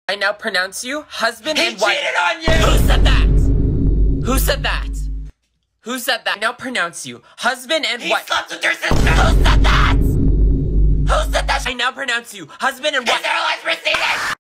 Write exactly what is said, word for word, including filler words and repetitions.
I now pronounce you husband He and wife. cheated on you! Who said that? Who said that? Who said that? I now pronounce you husband and He wife. slept with your sister! Who said that? Who said that? I now pronounce you husband and Is wife. there a license receipt?